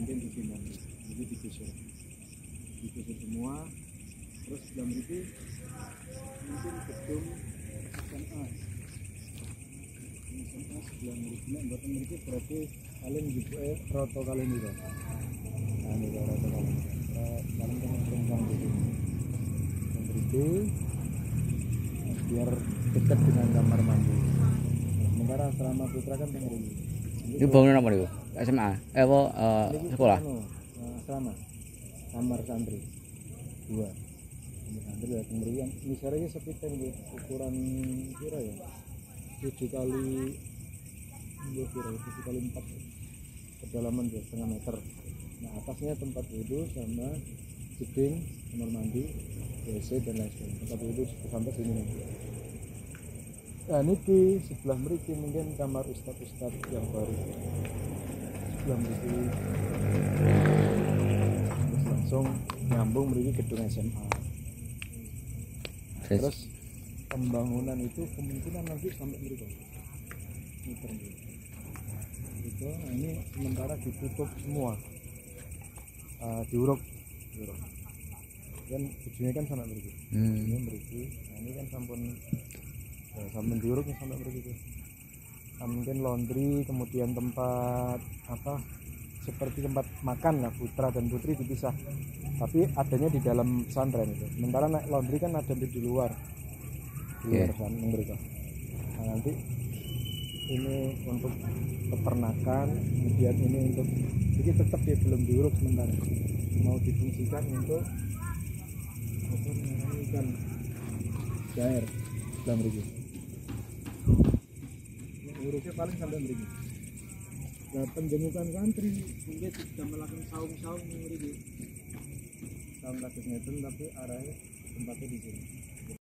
mungkin dipindah jadi digusur semua. Terus sebelah itu mungkin gedung SMA sebelah ini buat memiliki berarti kalian juga roto kalian juga. Nah ini roto kalian kalian tentang gitu itu biar dekat dengan kamar mandi. Sementara Asrama Putra kan tengah ini. Ini bangunan apa nih? SMA? Apa sekolah? Asrama kamar santri 2. Kamar santri ya kemudian misalnya sekitar ukuran kira ya 7 kali 4 kedalaman 2,5 meter. Nah atasnya tempat wudhu sama jeding, kamar mandi, WC dan lain sebagainya. Tempat wudhu sampai sini nanti. Nah ini di sebelah meriki mungkin kamar ustadz yang baru. Sebelah meriki terus langsung nyambung meriki gedung SMA. Terus pembangunan itu kemungkinan nanti sampai mereka meter itu. Nah, ini sementara ditutup semua, diuruk kan ujungnya kan sampai mereka. Ini mereka. Nah, ini kan sampun diuruk sampai mereka. Nah, mungkin laundry, kemudian tempat apa seperti tempat makan lah putra dan putri dipisah, tapi adanya di dalam pesantren itu. Sementara laundry kan ada di luar sana mereka. Nah, nanti ini untuk peternakan, kemudian ini untuk jadi tetap dia belum diuruk sementara mau difungsikan untuk apa namanya ikan jair dalam mereka. Urusnya paling sampai mereka. Nah, penjemukan santri mungkin sudah melakukan saung-saung mereka. Saung 100 meter tapi arahnya tempatnya di sini.